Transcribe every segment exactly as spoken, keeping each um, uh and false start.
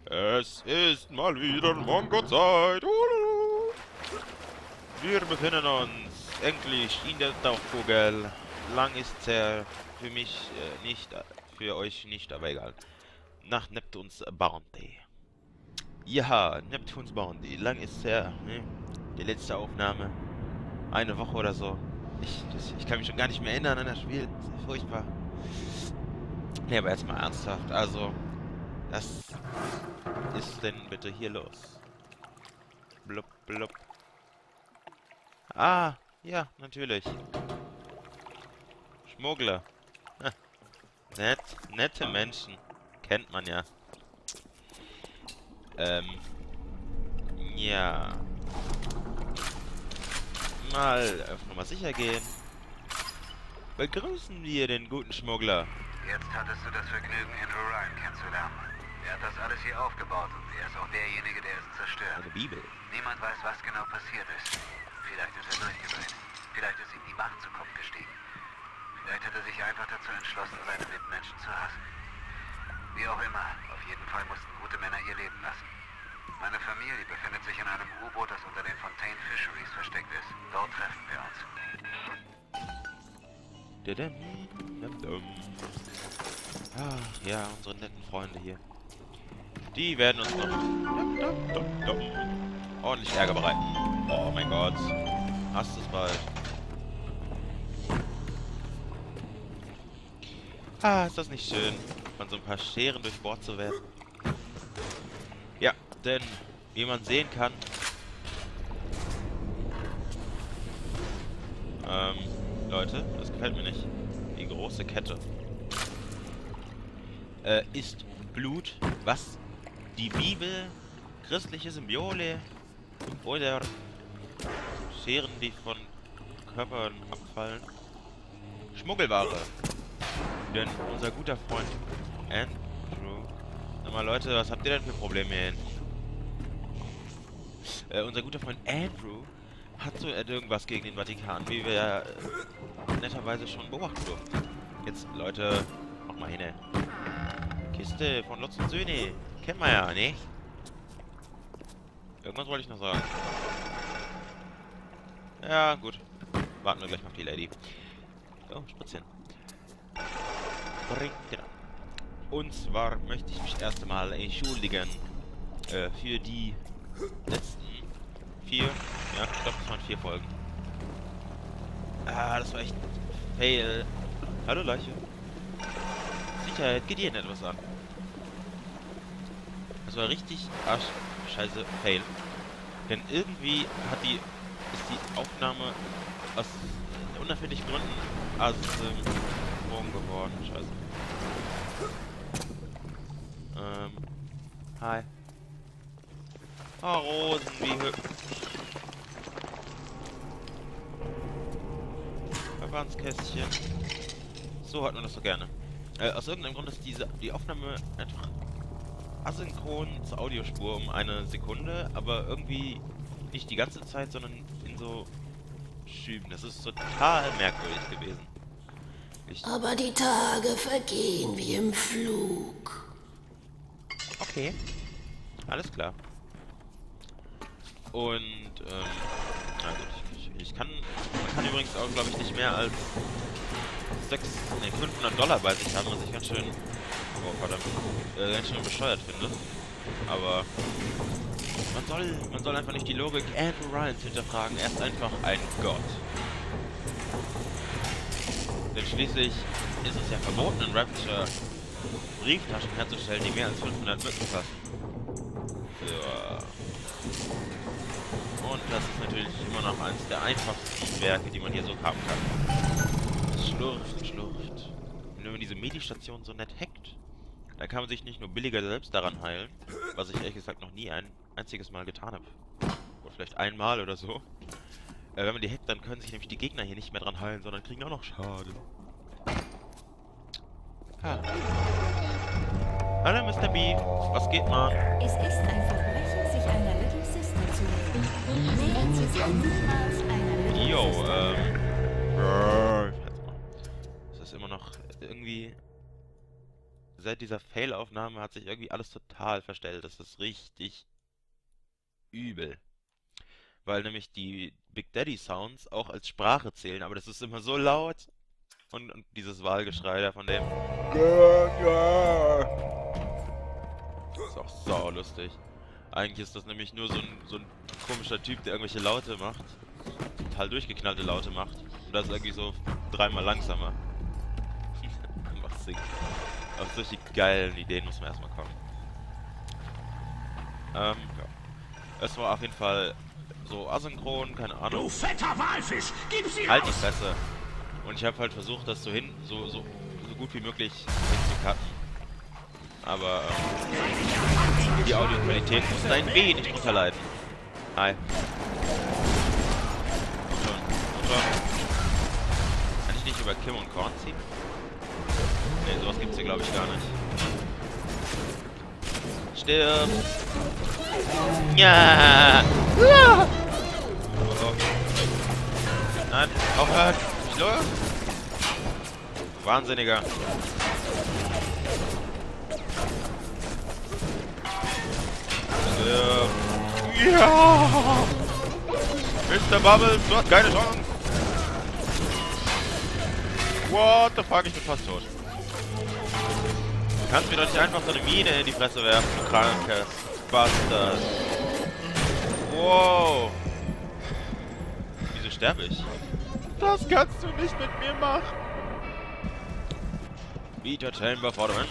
Es ist mal wieder Mongo-Zeit. Uhu. Wir befinden uns endlich in der Tauchkugel. Lang ist's her. Für mich äh, nicht, für euch nicht, aber egal. Nach Neptuns Bounty. Ja, Neptuns Bounty. Lang ist's her. Ne? Die letzte Aufnahme. Eine Woche oder so. Ich, das, ich kann mich schon gar nicht mehr erinnern an das Spiel. Das ist ja furchtbar. Ne, aber jetzt mal ernsthaft. Also, was ist denn bitte hier los? Blub, blub. Ah, ja, natürlich. Schmuggler. Ha, nett, nette Menschen. Kennt man ja. Ähm. Ja. Mal auf Nummer sicher gehen. Begrüßen wir den guten Schmuggler. Jetzt hattest du das Vergnügen, Andrew Ryan kennenzulernen. Er hat das alles hier aufgebaut und er ist auch derjenige, der es zerstört. Eine Bibel. Niemand weiß, was genau passiert ist. Vielleicht ist er durchgedreht. Vielleicht ist ihm die Macht zu Kopf gestiegen. Vielleicht hat er sich einfach dazu entschlossen, seine Mitmenschen zu hassen. Wie auch immer, auf jeden Fall mussten gute Männer ihr Leben lassen. Meine Familie befindet sich in einem U-Boot, das unter den Fontaine Fisheries versteckt ist. Dort treffen wir uns. Dadam, dadam. Ach ja, unsere netten Freunde hier. Die werden uns noch dum, dum, dum, ordentlich Ärger bereiten. Oh mein Gott. Hast es bald. Ah, ist das nicht schön, von so ein paar Scheren durchbohrt zu werden? Ja, denn wie man sehen kann, ähm, Leute, das gefällt mir nicht. Die große Kette. Äh, ist Blut, was die Bibel, christliche Symbole oder Scheren, die von Körpern abfallen, Schmuggelware. Denn unser guter Freund Andrew... Sag mal Leute, was habt ihr denn für Probleme hier? Äh, unser guter Freund Andrew hat so irgendwas gegen den Vatikan, wie wir ja äh, netterweise schon beobachten durften. Jetzt, Leute, mach mal hin. Kiste von Lutz und Söhne. Kennen wir ja, ne? Irgendwas wollte ich noch sagen. Ja, gut. Warten wir gleich mal auf die Lady. So, Spritzchen. Genau. Und zwar möchte ich mich erst einmal entschuldigen äh, für die letzten vier, ja, ich glaube, das waren vier Folgen. Ah, das war echt ein Fail. Hallo Leiche. Sicherheit, geht dir nicht etwas an. Das war richtig arsch, scheiße Fail. Denn irgendwie hat die, ist die Aufnahme aus unerfindlichen Gründen asynchron geworden. Scheiße. Ähm. Hi. Oh, Rosen, wie hübsch. Verbandskästchen. So hat man das so gerne. Äh, aus irgendeinem Grund ist diese die Aufnahme einfach asynchron zur Audiospur um eine Sekunde, aber irgendwie nicht die ganze Zeit, sondern in so Schüben. Das ist total merkwürdig gewesen. Ich Aber die Tage vergehen wie im Flug. Okay. Alles klar. Und, ähm, na gut, ich, ich kann, man kann übrigens auch, glaube ich, nicht mehr als sechs, ne, fünfhundert Dollar bei sich haben, was ich ganz schön, oh verdammt, äh, ganz schön bescheuert finde. Aber man soll, man soll einfach nicht die Logik Andrew Ryans hinterfragen. Er ist einfach ein Gott. Denn schließlich ist es ja verboten, in Rapture Brieftaschen herzustellen, die mehr als fünfhundert Mützen fassen. Ja. Und das ist natürlich immer noch eines der einfachsten Werke, die man hier so haben kann. Schlurft, schlurft. Und wenn man diese Medistation so nett hackt, dann kann man sich nicht nur billiger selbst daran heilen, was ich ehrlich gesagt noch nie ein einziges Mal getan habe. Oder vielleicht einmal oder so. Äh, wenn man die hackt, dann können sich nämlich die Gegner hier nicht mehr dran heilen, sondern kriegen auch noch Schaden. Ah. Hallo Mister B, was geht mal? Es ist ein Verbrechen, sich einer Little Sister zu nähern. Nähern Sie sich niemals einer Little Yo, Sister. ähm... Das ist immer noch irgendwie seit dieser Fail-Aufnahme hat sich irgendwie alles total verstellt. Das ist richtig übel. Weil nämlich die Big Daddy Sounds auch als Sprache zählen, aber das ist immer so laut. Und, und dieses Wahlgeschrei da von dem. Das ist auch sau lustig. Eigentlich ist das nämlich nur so ein, so ein komischer Typ, der irgendwelche Laute macht. Total durchgeknallte Laute macht. Und das ist irgendwie so dreimal langsamer. Einfach singen. Auf solche geilen Ideen muss man erstmal kommen. Ähm, ja. Es war auf jeden Fall so asynchron, keine Ahnung. Du fetter Walfisch, gib sie Halt die raus! Fresse. Und ich habe halt versucht, das so hin, so, so, so gut wie möglich hinzucutten. Aber ähm, die Audioqualität muss ein wenig drunter leiden. Hi. Komm schon, komm schon. Kann ich nicht über Kim und Korn ziehen? Ne, sowas gibt's hier glaube ich gar nicht. Stirb! Ja! Ja! Oh, oh. Nein, aufhören! Nicht los! Wahnsinniger! Ja! Mister Bubbles, du hast keine Chance! What the fuck, ich bin fast tot. Du kannst mir doch nicht einfach so eine Mine in die Fresse werfen, du krankes Bastard. Wow! Wieso sterbe ich? Das kannst du nicht mit mir machen! Beta Chamber vor dem Ende.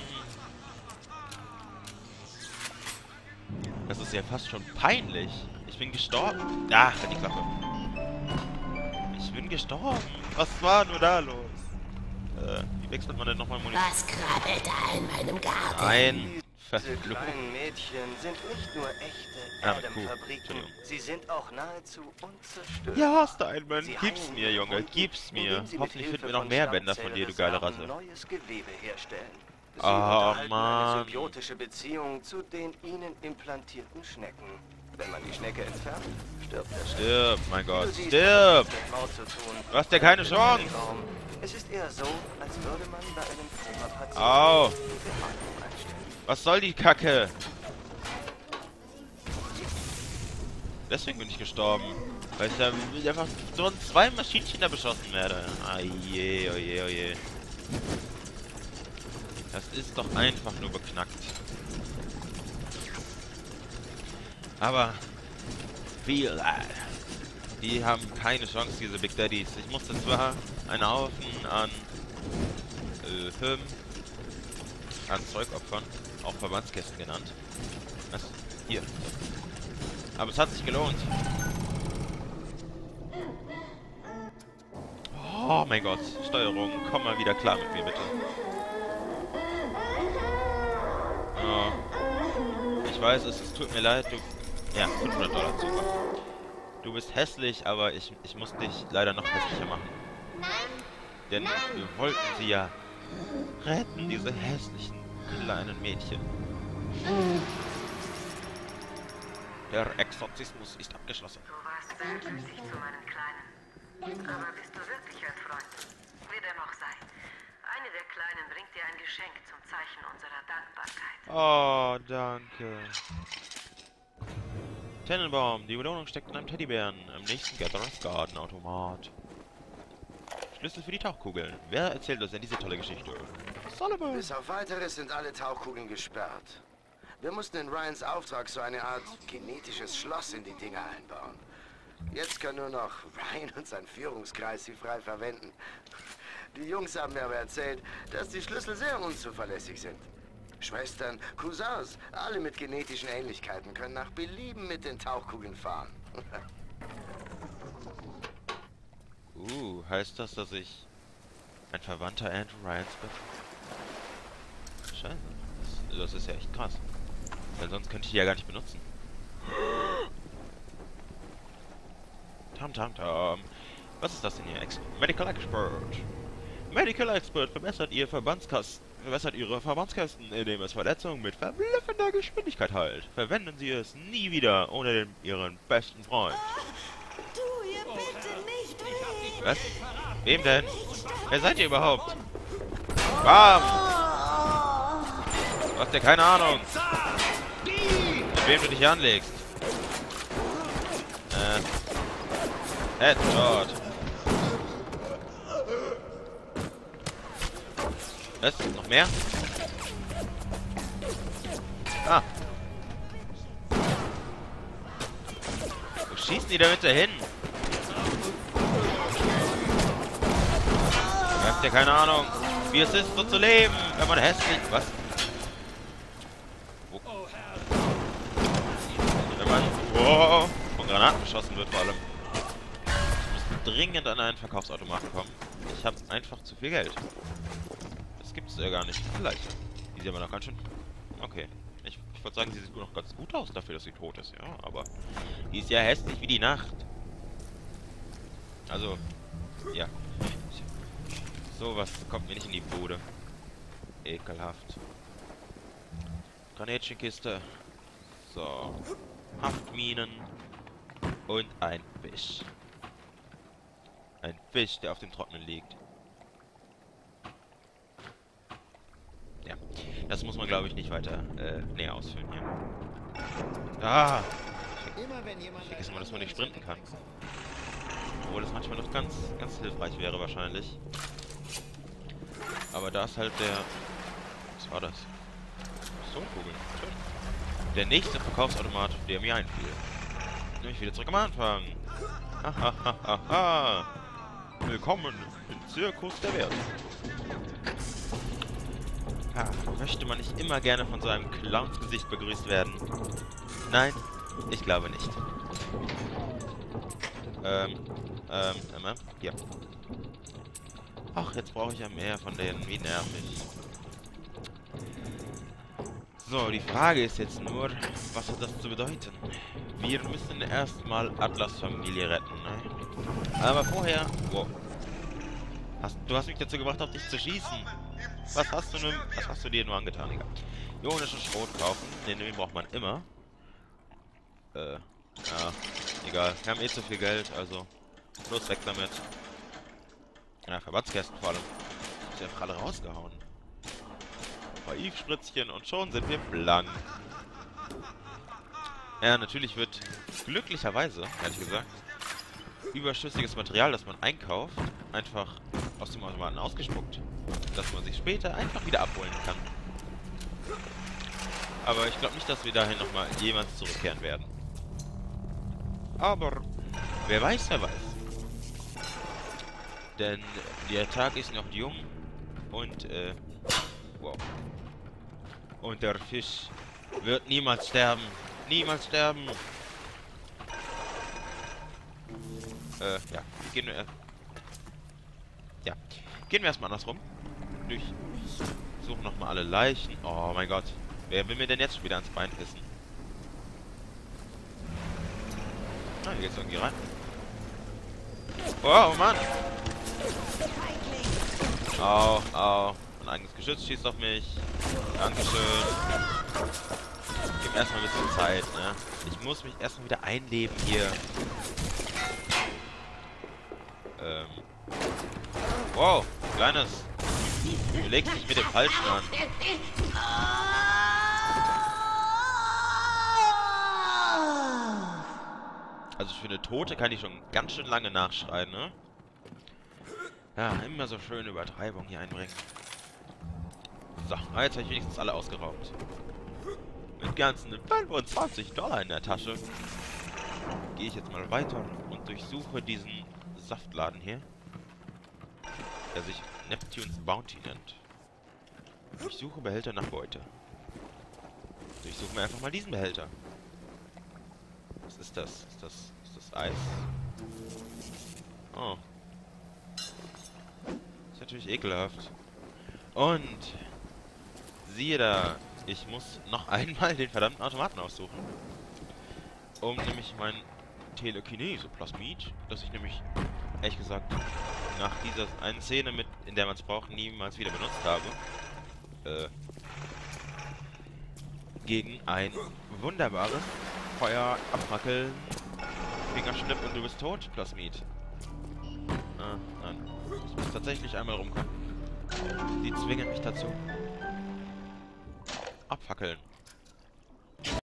Das ist ja fast schon peinlich. Ich bin gestorben. Ach, halt die Klappe. Ich bin gestorben. Was war nur da los? Äh, wie wechselt man denn nochmal Munition? Was krabbelt da in meinem Garten? Nein. Diese kleinen Mädchen sind nicht nur echte Ah, mit Kuh. Adam-Fabriken, Entschuldigung. sie sind auch nahezu unzerstörbar. Ja, Steinman, Sie gib's heilen mir, ihre Junge, Wunden, gib's mir. indem sie mit Hoffentlich Hilfe finden wir noch von mehr Bänder von dir, du geile Rasse. Stammzellreserven neues Gewebe herstellen. Sie Oh, unterhalten Mann. eine symbiotische Beziehung zu den ihnen implantierten Schnecken. Wenn man die Schnecke entfernt, stirbt der Schneck. Stirb, mein Wie Gott, du siehst, stirb! hat das mit Maut zu tun. Du hast ja keine Chance! Es ist eher so, als würde man bei einem Koma-Patienten Au! die Beatmung einstellen. Was soll die Kacke? Deswegen bin ich gestorben. Weil ich da einfach so in zwei Maschinchen da beschossen werde. Ah je, oh je, oh je. Das ist doch einfach nur beknackt. Aber viel, die haben keine Chance, diese Big Daddies. Ich musste zwar einen Haufen an äh, Firmen, an Zeug opfern, auch Verbandskästen genannt. Was? Hier. Aber es hat sich gelohnt. Oh mein Gott, Steuerung, komm mal wieder klar mit mir bitte. Oh. Ich weiß, es, es tut mir leid, du... Ja, fünfhundert Dollar super. Du bist hässlich, aber ich, ich muss dich leider noch hässlicher machen. Denn wir wollten sie ja retten, diese hässlichen kleinen Mädchen. Der Exorzismus ist abgeschlossen. Du warst sehr günstig zu meinen Kleinen. Aber bist du wirklich ein Freund? Wie dem auch sei. Eine der Kleinen bringt dir ein Geschenk zum Zeichen unserer Dankbarkeit. Oh, danke. Tannenbaum, die Belohnung steckt in einem Teddybären im nächsten Gatherers Garden Automat. Schlüssel für die Tauchkugeln. Wer erzählt uns denn diese tolle Geschichte? Sullivan! Bis auf Weiteres sind alle Tauchkugeln gesperrt. Wir mussten in Ryans Auftrag so eine Art genetisches Schloss in die Dinger einbauen. Jetzt kann nur noch Ryan und sein Führungskreis sie frei verwenden. Die Jungs haben mir aber erzählt, dass die Schlüssel sehr unzuverlässig sind. Schwestern, Cousins, alle mit genetischen Ähnlichkeiten können nach Belieben mit den Tauchkugeln fahren. uh, heißt das, dass ich ein Verwandter Andrew Ryans bin? Scheiße. Das, das ist ja echt krass. Denn sonst könnte ich die ja gar nicht benutzen. Tam tam tam. Was ist das denn hier? Ex Medical Expert. Medical Expert verbessert ihr Verbandskasten. Verbessert ihre Verbandskästen, indem es Verletzungen mit verblüffender Geschwindigkeit heilt. Verwenden Sie es nie wieder ohne den, Ihren besten Freund. Du, ihr bitte nicht weh! Was? Wem denn? Wer seid ihr überhaupt? Bam! Du hast ja keine Ahnung, mit wem du dich anlegst. Äh. Headshot. Was? Noch mehr? Ah. Wo schießen die damit dahin? Ihr habt ja keine Ahnung, wie es ist, so zu leben, wenn man hässlich... Was? Wo? Wenn man... Oh, von Granaten beschossen wird vor allem. Ich muss dringend an einen Verkaufsautomaten kommen. Ich habe einfach zu viel Geld. Das gibt es ja gar nicht. Vielleicht. Die sieht aber noch ganz schön... Okay. Ich, ich würde sagen, sie sieht noch ganz gut aus dafür, dass sie tot ist. Ja, aber... Die ist ja hässlich wie die Nacht. Also... Ja. Sowas kommt mir nicht in die Bude. Ekelhaft. Granätchenkiste. So. Haftminen. Und ein Fisch. Ein Fisch, der auf dem Trocknen liegt. Ja. Das muss man, glaube ich, nicht weiter äh, näher ausführen hier. Ah! Ich vergesse mal, dass man nicht sprinten kann. Obwohl das manchmal noch ganz, ganz hilfreich wäre wahrscheinlich. Aber da ist halt der... Was war das? Pistolenkugeln. Schön. Der nächste Verkaufsautomat, der mir einfiel. Nämlich wieder zurück am Anfang. Hahaha. Willkommen im Zirkus der Werte. Ha, möchte man nicht immer gerne von so einem Clownsgesicht begrüßt werden? Nein, ich glaube nicht. Ähm, ähm, ähm, ja. Ach, jetzt brauche ich ja mehr von denen. Wie nervig. So, die Frage ist jetzt nur, was hat das zu bedeuten? Wir müssen erstmal Atlas Familie retten, ne? Aber vorher... Wow. Hast, du hast mich dazu gebracht, auf dich zu schießen. Was hast du nun, was hast du dir nur angetan? Egal. Ionischen Schrot kaufen. Den, den braucht man immer. Äh, ja. Egal. Wir haben eh zu viel Geld, also... Los weg damit. Ja, Verbandskästen vor allem. Ich hab einfach alle rausgehauen. Ein paar Eve-Spritzchen und schon sind wir blank. Ja, natürlich wird glücklicherweise, ehrlich gesagt, überschüssiges Material, das man einkauft, einfach aus dem Automaten ausgespuckt. Dass man sich später einfach wieder abholen kann. Aber ich glaube nicht, dass wir dahin nochmal jemals zurückkehren werden. Aber wer weiß, wer weiß. Denn der Tag ist noch jung und, äh, wow. Und der Fisch wird niemals sterben. Niemals sterben. Äh, ja. Gehen wir, ja. Gehen wir erstmal andersrum. Durch. Suchen nochmal alle Leichen. Oh mein Gott. Wer will mir denn jetzt schon wieder ans Bein pissen? Ah, hier geht's irgendwie rein. Oh, oh Mann. Au, au. Mein eigenes Geschütz schießt auf mich. Dankeschön. Gib erstmal ein bisschen Zeit, ne? Ich muss mich erstmal wieder einleben hier. Ähm. Wow, Kleines. Du legst dich mit dem Falschen an. Also für eine Tote kann ich schon ganz schön lange nachschreien, ne? Ja, immer so schöne Übertreibung hier einbringen. So, jetzt habe ich wenigstens alle ausgeraubt. Mit ganzen fünfundzwanzig Dollar in der Tasche gehe ich jetzt mal weiter und durchsuche diesen Saftladen hier, der sich Neptune's Bounty nennt. Ich suche Behälter nach Beute. Durchsuchen wir einfach mal diesen Behälter. Was ist das? Ist das, ist das Eis? Oh. Ist natürlich ekelhaft. Und siehe da, ich muss noch einmal den verdammten Automaten aussuchen. Um nämlich mein Telekinese-Plasmid, das ich nämlich, ehrlich gesagt, nach dieser einen Szene, mit, in der man es braucht, niemals wieder benutzt habe, äh, gegen ein wunderbares Feuer abfackeln, Fingerschnipp und du bist tot, Plasmid. Ah, nein. Ich muss tatsächlich einmal rumkommen. Die zwingen mich dazu. abfackeln.